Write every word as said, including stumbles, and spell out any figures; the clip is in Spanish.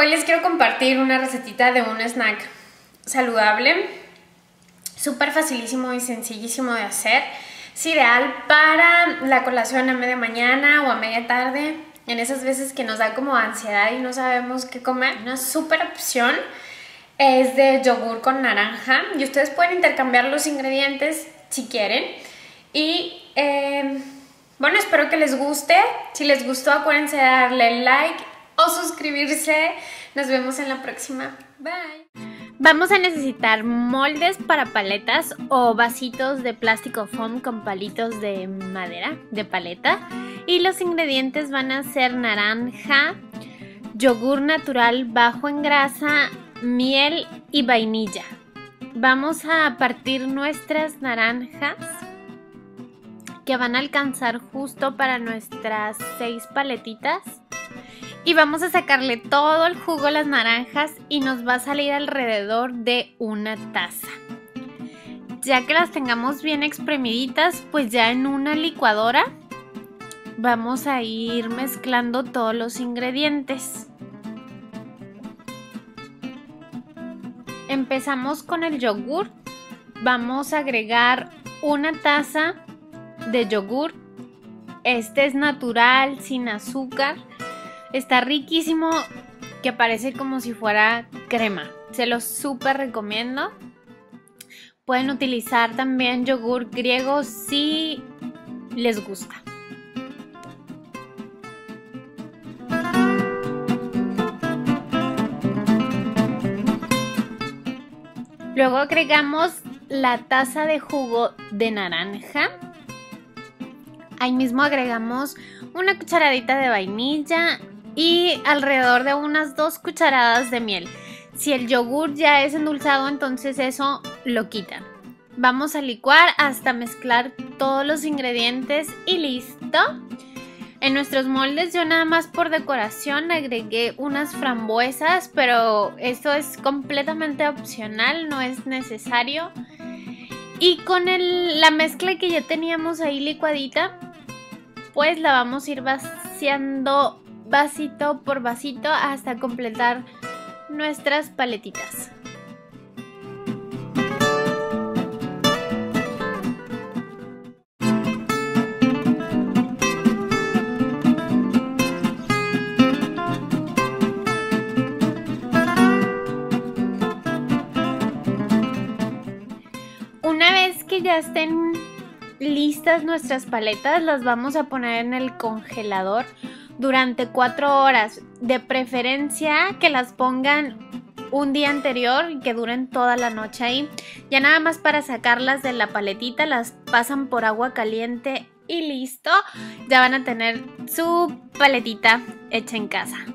Hoy les quiero compartir una recetita de un snack saludable, súper facilísimo y sencillísimo de hacer. Es ideal para la colación a media mañana o a media tarde, en esas veces que nos da como ansiedad y no sabemos qué comer. Una súper opción es de yogur con naranja y ustedes pueden intercambiar los ingredientes si quieren. Y eh, bueno, espero que les guste. Si les gustó, acuérdense de darle like o suscribirse. Nos vemos en la próxima. Bye. Vamos a necesitar moldes para paletas o vasitos de plástico foam con palitos de madera, de paleta. Y los ingredientes van a ser naranja, yogur natural bajo en grasa, miel y vainilla. Vamos a partir nuestras naranjas, que van a alcanzar justo para nuestras seis paletitas. Y vamos a sacarle todo el jugo a las naranjas y nos va a salir alrededor de una taza. Ya que las tengamos bien exprimiditas, pues ya en una licuadora vamos a ir mezclando todos los ingredientes. Empezamos con el yogur. Vamos a agregar una taza de yogur. Este es natural, sin azúcar. Está riquísimo, que parece como si fuera crema. Se los súper recomiendo. Pueden utilizar también yogur griego si les gusta. Luego agregamos la taza de jugo de naranja. Ahí mismo agregamos una cucharadita de vainilla y alrededor de unas dos cucharadas de miel. Si el yogur ya es endulzado, entonces eso lo quitan. Vamos a licuar hasta mezclar todos los ingredientes y listo. En nuestros moldes yo nada más por decoración agregué unas frambuesas, pero esto es completamente opcional, no es necesario. Y con el, la mezcla que ya teníamos ahí licuadita, pues la vamos a ir vaciando vasito por vasito hasta completar nuestras paletitas. Una vez que ya estén listas nuestras paletas, las vamos a poner en el congelador durante cuatro horas. De preferencia que las pongan un día anterior y que duren toda la noche ahí. Ya nada más para sacarlas de la paletita las pasan por agua caliente y listo. Ya van a tener su paletita hecha en casa.